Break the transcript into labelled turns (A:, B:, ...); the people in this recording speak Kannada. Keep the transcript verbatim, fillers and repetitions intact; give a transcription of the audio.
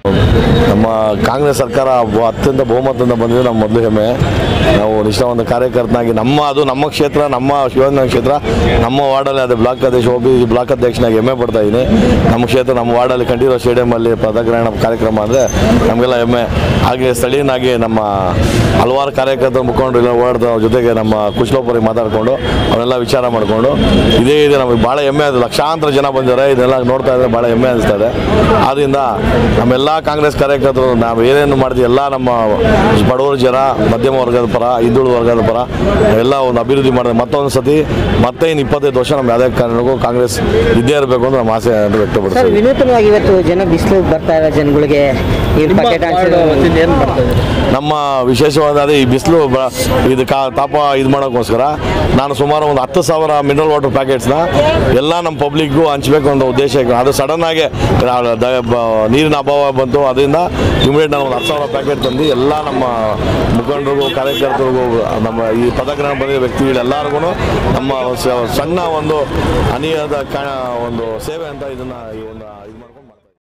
A: ನಮ್ಮ ಕಾಂಗ್ರೆಸ್ ಸರ್ಕಾರ ಅತ್ಯಂತ ಬಹುಮತದಿಂದ ಬಂದಿದೆ. ನಮ್ಮ ಮೊದಲು ಹೆಮ್ಮೆ. ನಾವು ನಿಷ್ಠಾವಂತ ಕಾರ್ಯಕರ್ತನಾಗಿ ನಮ್ಮ ಅದು ನಮ್ಮ ಕ್ಷೇತ್ರ, ನಮ್ಮ ಶಿವನ ಕ್ಷೇತ್ರ, ನಮ್ಮ ವಾರ್ಡಲ್ಲಿ ಅದೇ ಬ್ಲಾಕ್ ಅಧ್ಯಕ್ಷ ಹೋಗಿ ಬ್ಲಾಕ್ ಅಧ್ಯಕ್ಷನಾಗಿ ಹೆಮ್ಮೆ ಪಡ್ತಾ ಇದ್ದೀನಿ. ನಮ್ಮ ಕ್ಷೇತ್ರ ನಮ್ಮ ವಾರ್ಡಲ್ಲಿ ಕಂಠೀರವ ಸ್ಟೇಡಿಯಮಲ್ಲಿ ಪದಗ್ರಹಣ ಕಾರ್ಯಕ್ರಮ ಅಂದರೆ ನಮಗೆಲ್ಲ ಹೆಮ್ಮೆ. ಹಾಗೆ ಸ್ಥಳೀಯನಾಗಿ ನಮ್ಮ ಹಲವಾರು ಕಾರ್ಯಕರ್ತರ ಮುಖಂಡರು ಇಲ್ಲ ಓಡಾಡ್ದ ಜೊತೆಗೆ ನಮ್ಮ ಕುಶಲೋಪರಿಗೆ ಮಾತಾಡಿಕೊಂಡು ಅವನ್ನೆಲ್ಲ ವಿಚಾರ ಮಾಡಿಕೊಂಡು ಇದೇ ಇದೆ ನಮಗೆ ಭಾಳ ಹೆಮ್ಮೆ. ಅದು ಲಕ್ಷಾಂತರ ಜನ ಬಂದಿದ್ದಾರೆ. ಇದೆಲ್ಲ ನೋಡ್ತಾ ಇದ್ದರೆ ಭಾಳ ಹೆಮ್ಮೆ ಅನಿಸ್ತಾ ಇದೆ. ಆದ್ದರಿಂದ ನಮ್ಮೆಲ್ಲ ಕಾಂಗ್ರೆಸ್ ಕಾರ್ಯಕರ್ತರು ನಾವು ಏನೇನು ಮಾಡ್ತೀವಿ ಎಲ್ಲ ನಮ್ಮ ಬಡವರ ಜನ, ಮಧ್ಯಮ ವರ್ಗದ ಪರ, ಹಿಂದುಳಿದ ವರ್ಗದ ಪರ ಎಲ್ಲ ಒಂದು ಅಭಿವೃದ್ಧಿ ಮಾಡಿದೆ. ಮತ್ತೊಂದು ಸತಿ ಮತ್ತೆ ಇನ್ನು ಇಪ್ಪತ್ತೈದು ವರ್ಷ ನಮ್ಮ ಯಾವುದೇ ಕಾರಣಕ್ಕೂ ಕಾಂಗ್ರೆಸ್ ಇದ್ದೇ ಇರಬೇಕು ಅಂತ ನಮ್ಮ ಆಸೆ ವ್ಯಕ್ತಪಡಿಸ್ತೀವಿ.
B: ವಿನೂತನವಾಗಿ ಇವತ್ತು ಜನ ಬಿಸಿಲು ಬರ್ತಾ ಇರೋ ಜನಗಳಿಗೆ
A: ನಮ್ಮ ವಿಶೇಷವಾದ ಅದೇ ಈ ಬಿಸಿಲು ಇದು ಕಾ ತಾಪ ಇದು ಮಾಡೋಕ್ಕೋಸ್ಕರ ನಾನು ಸುಮಾರು ಒಂದು ಹತ್ತು ಸಾವಿರ ಮಿನರಲ್ ವಾಟರ್ ಪ್ಯಾಕೆಟ್ಸ್ನ ಎಲ್ಲ ನಮ್ಮ ಪಬ್ಲಿಕ್ಗೂ ಹಂಚಬೇಕು ಅನ್ನೋ ಉದ್ದೇಶ. ಅದು ಸಡನ್ನಾಗಿ ನೀರಿನ ಅಭಾವ ಬಂತು. ಅದರಿಂದ ಇಮಿಡಿಯೇಟ್ ನಾನು ಒಂದು ಹತ್ತು ಸಾವಿರ ಪ್ಯಾಕೆಟ್ ತಂದು ಎಲ್ಲ ನಮ್ಮ ಮುಖಂಡರಿಗೂ ಕಾರ್ಯಕರ್ತರಿಗೂ ನಮ್ಮ ಈ ಪದಗ್ರಹಣ ಬಂದಿರೋ ವ್ಯಕ್ತಿಗಳೆಲ್ಲರಿಗೂ ನಮ್ಮ ಸಣ್ಣ ಒಂದು ಅನಿಯದ ಒಂದು ಸೇವೆ ಅಂತ ಇದನ್ನು ಈ ಒಂದು